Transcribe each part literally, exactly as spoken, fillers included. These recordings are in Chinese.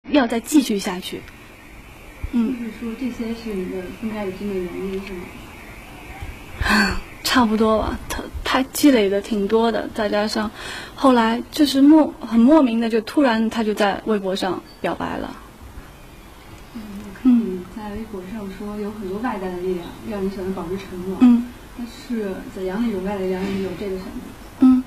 要再继续下去。 嗯，就是说这些是你的分开离婚的原因是吗？ 差不多吧，他他积累的挺多的，再加上后来就是莫很莫名的，就突然他就在微博上表白了。 嗯，我看你在微博上说有很多外在的力量让你选择保持沉默。 嗯， 但是怎样的一种外在力量让你有这个选择？ 嗯，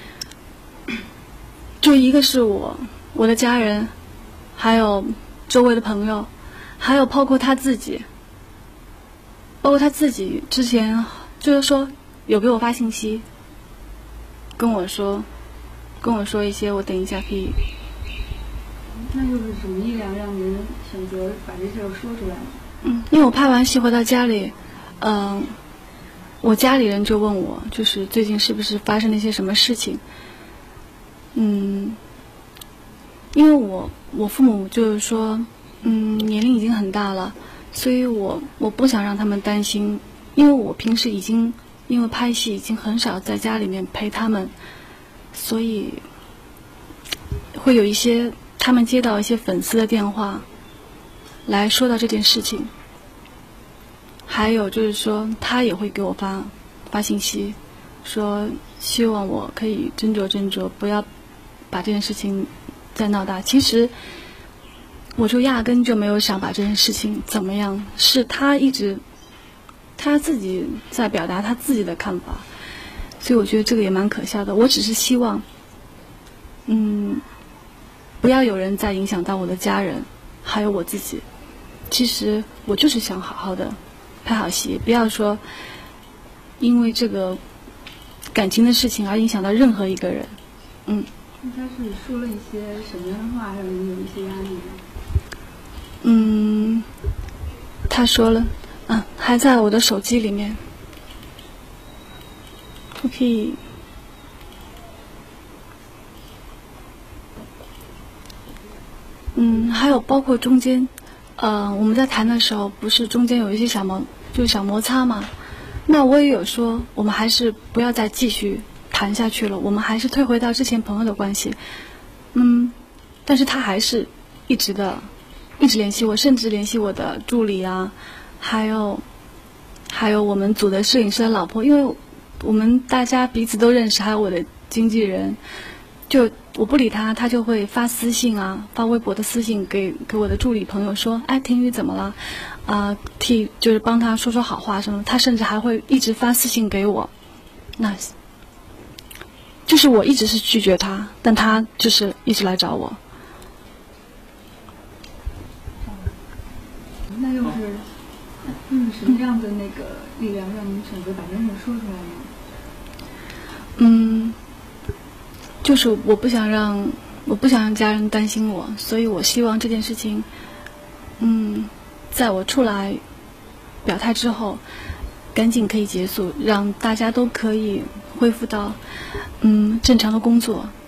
就一个是我我的家人，还有周围的朋友，还有包括他自己，包括他自己之前就是说有给我发信息，跟我说，跟我说一些我等一下可以。 那又是什么力量让您选择把这事儿说出来呢？ 嗯，因为我拍完戏回到家里，嗯、呃，我家里人就问我，就是最近是不是发生了一些什么事情？嗯，因为我我父母就是说，嗯，年龄已经很大了，所以我我不想让他们担心，因为我平时已经因为拍戏已经很少在家里面陪他们，所以会有一些他们接到一些粉丝的电话，来说到这件事情。还有就是说，他也会给我发发信息，说希望我可以斟酌斟酌，不要把这件事情再闹大。其实我就压根就没有想把这件事情怎么样，是他一直他自己在表达他自己的看法，所以我觉得这个也蛮可笑的。我只是希望，嗯，不要有人再影响到我的家人，还有我自己。其实我就是想好好的拍好戏，不要说因为这个感情的事情而影响到任何一个人。嗯。 那他是说了一些什么样的话，让你有一些压力呢？ 嗯，他说了，嗯，还在我的手机里面，我可以。嗯，还有包括中间，呃，我们在谈的时候，不是中间有一些小摩，就是小摩擦嘛。那我也有说，我们还是不要再继续谈下去了，我们还是退回到之前朋友的关系。嗯，但是他还是一直的，一直联系我，甚至联系我的助理啊，还有，还有我们组的摄影师的老婆，因为我们大家彼此都认识，还有我的经纪人。就我不理他，他就会发私信啊，发微博的私信给给我的助理朋友说，哎，婷雨怎么了？啊、呃，替就是帮他说说好话什么。他甚至还会一直发私信给我，那，就是我一直是拒绝他，但他就是一直来找我。 那又是，嗯，什么样的那个力量让您选择把这件事说出来呢？ 嗯。就是我不想让我不想让家人担心我，所以我希望这件事情，嗯，在我出来表态之后，赶紧可以结束，让大家都可以恢复到嗯正常的工作。